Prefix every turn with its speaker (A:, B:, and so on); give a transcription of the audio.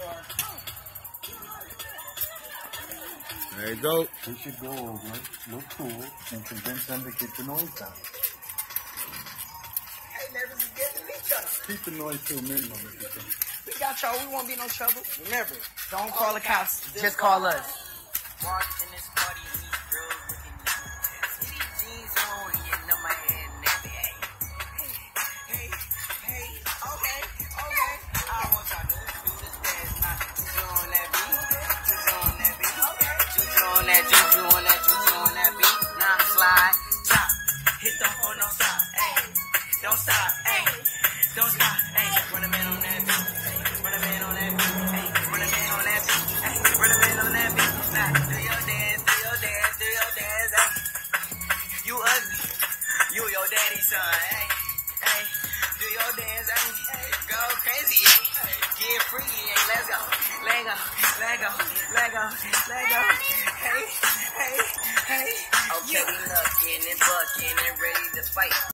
A: There you go.
B: We should go over, look cool, and convince them to keep the noise down.
C: Hey, neighbors is getting to each other.
B: Keep the noise to a minimum if you can.
C: We got y'all. We won't be no trouble. Remember, don't call the cops. Just call us.
D: Walked in this party and these girls looking at me. City jeans on, getting on my head and everything. Hey, okay. I want y'all to do this dance now. Juju on that beat. Juju on that beat. Okay. Juju on that beat. Now slide, chop. Hit the phone, don't stop, ayy. Don't stop, ayy. Don't stop, ayy. Run a man on that beat. Run a man on that beat. Ayy. Run a man on that beat. Ayy. Run a man on that beat. Now do your dance, ayy. You ugly. You your daddy's son, ayy. Ayy. Do your dance, ayy. Go crazy, ayy. Get free, ayy. Let's go. Let go. Hey. Okay, we looking and bucking and ready to fight.